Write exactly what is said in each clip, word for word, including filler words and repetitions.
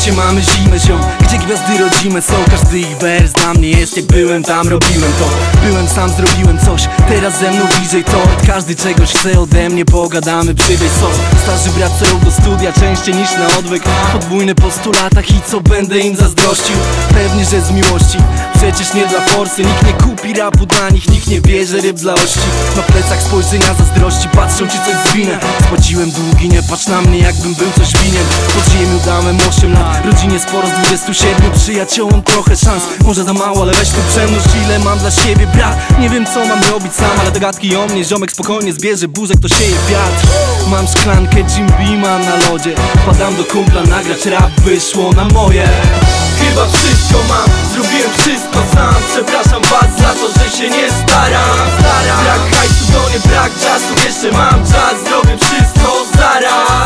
się mamy zimę, ziom. Gdzie gwiazdy rodzime są, każdy ich wers dla mnie jest jak byłem tam, robiłem to. Byłem sam, zrobiłem coś, teraz ze mną bliżej to. Każdy czegoś chce ode mnie, pogadamy, przywieź sos. Starzy wracają do studia częściej niż na odwyk. Podwójny po stu latach i co będę im zazdrościł? Pewnie, że z miłości, przecież nie dla forsy. Nikt nie kupi rapu dla nich, nikt nie bierze ryb dla ości. Na plecach spojrzenia zazdrości, patrzą czy coś zwinę. Spłaciłem długi, nie patrz na mnie jakbym był coś winien. Pod ziemią dałem osiem lat, rodzinie sporo z dwudziestu siedmiu. Przyjaciołom trochę szans, może za mało, ale weź tu przemnóż ile mam dla siebie, brat. Nie wiem co mam robić sam, ale te gadki o mnie ziomek spokojnie zbierze burzek, to sieje wiatr. Mam szklankę Jim Beama na lodzie, padam do kumpla nagrać rap, wyszło na moje. Chyba wszystko mam, zrobiłem wszystko sam. Przepraszam was za to, że się nie staram. Brak hajsu to nie brak czasu, jeszcze mam czas, zrobię wszystko zaraz.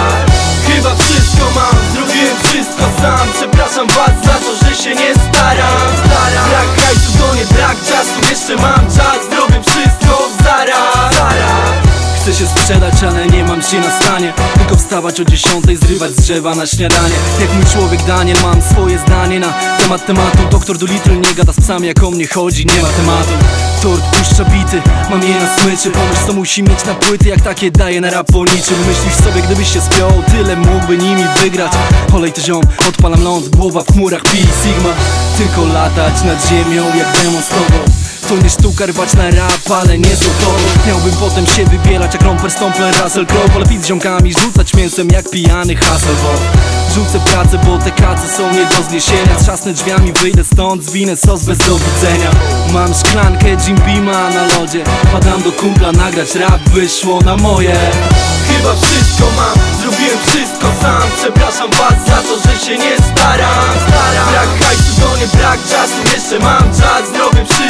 Chyba wszystko mam, zrobiłem wszystko sam. Przepraszam was za to, że się nie staram. Brak hajsu to nie brak czasu, jeszcze mam czas, zrobię wszystko zaraz. Chcę się sprzedać, ale nie mam się na stanie. Tylko wstawać o dziesiątej, zrywać z drzewa na śniadanie. Jak mój człowiek Daniel, mam swoje zdanie na temat tematu. Doktor Dolittle nie gada z psami, jak o mnie chodzi, nie ma tematu. Tort puszcza bity, mam je na smyczy. Pomyśl co musi mieć na płyty, jak takie daje na rap po niczym. Myślisz sobie, gdybyś się spiął, tyle mógłby nimi wygrać. Olej to ziom, odpalam ląd, głowa w chmurach, pi sigma. Tylko latać nad ziemią, jak demon z tobą. To nie sztuka rwać na rap, ale nie są to. Miałbym potem się wybielać jak Romper, Stompler, Russell Crowe. Ale pić z ziomkami, rzucać mięsem jak pijany Hasselhoff. Rzucę pracę, bo te kace są nie do zniesienia. Trzasnę drzwiami, wyjdę stąd, zwinę sos bez do widzenia. Mam szklankę Jim Beama na lodzie, padam do kumpla nagrać rap, wyszło na moje. Chyba wszystko mam, zrobiłem wszystko sam. Przepraszam was za to, że się nie staram. Brak hajsu to nie brak czasu, jeszcze mam czas, zrobię wszystko